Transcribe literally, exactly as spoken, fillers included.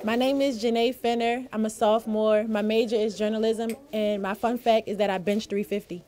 My name is Janay Fenner. I'm a sophomore. My major is journalism, and my fun fact is that I bench three fifty.